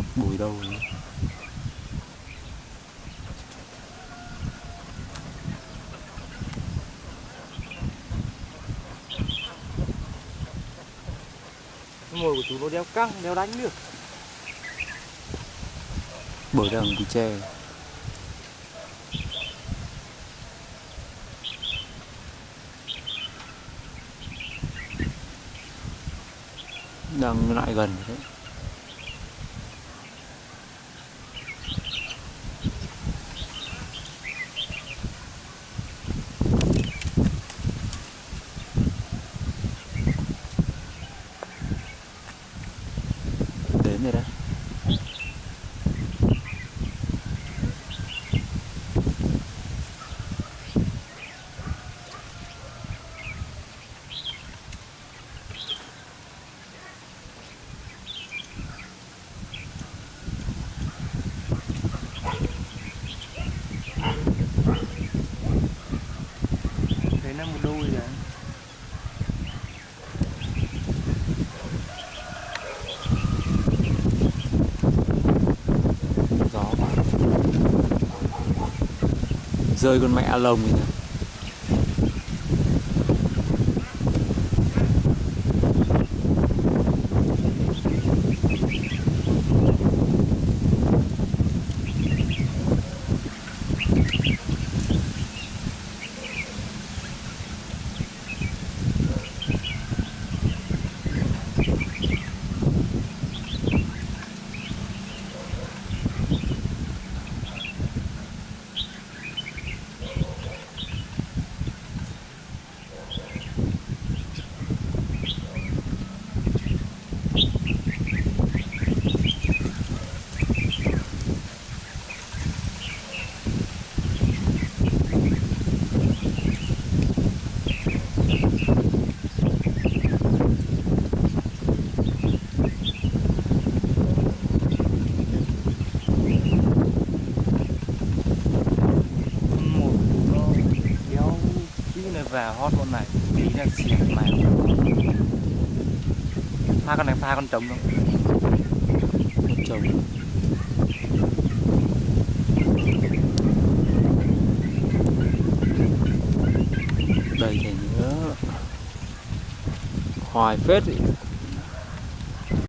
Bùi đâu rồi? Mồi của chú nó đeo căng, đeo đánh được. Bồi đằng thì tre. Đang lại gần rồi đấy. Đến rồi đấy. Đấy là một đôi rồi. Gió quá. Rơi con mẹ lồng rồi. Một nó đeo tí này và hót con này, tí là xỉa mày. Pha con này pha con trống không? Con trống. Đây thì nhớ hoài phết ý.